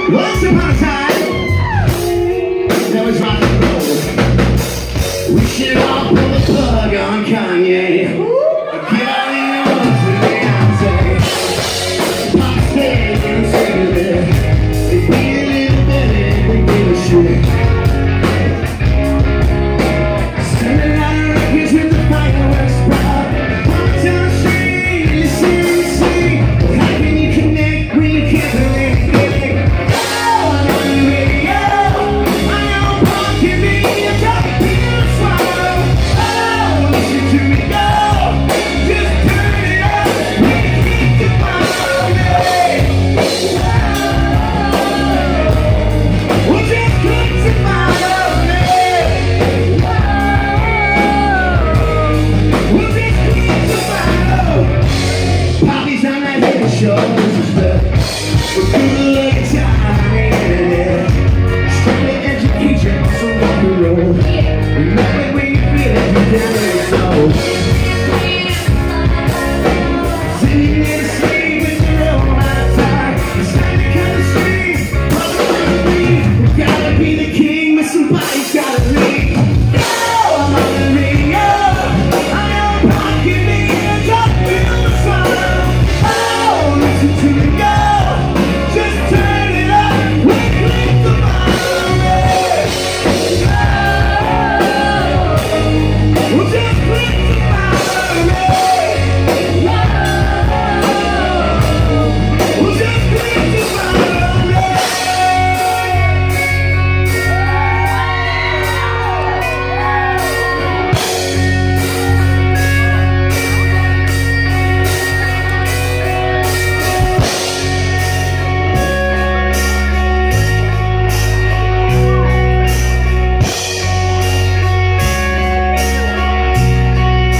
Once upon a time, there was rock and roll. We should all pull the plug on Kanye. Get out in the road for Beyonce. Pop stage and sing it. They be a little bit and we give a shit. Sending out records with the fireworks sprout. Pop down the street, listen, sing. How can you connect when you can't relate?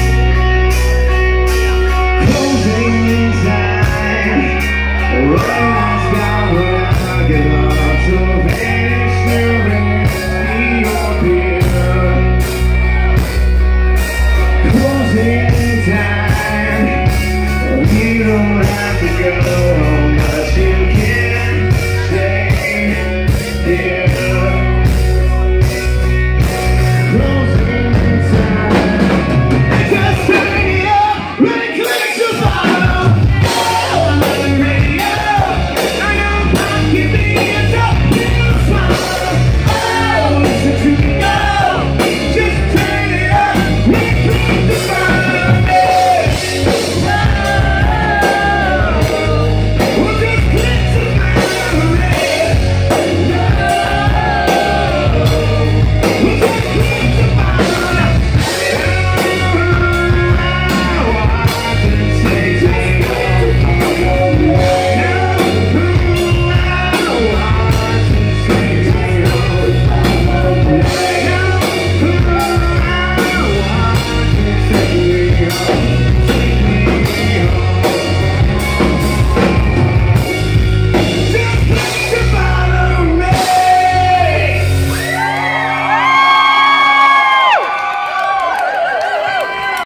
Whoa.